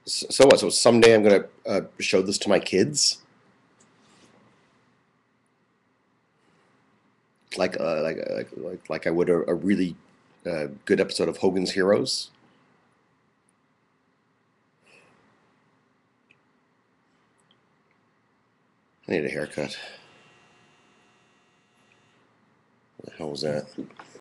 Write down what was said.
So what? So someday I'm gonna show this to my kids, like I would a really good episode of Hogan's Heroes. I need a haircut. What the hell was that?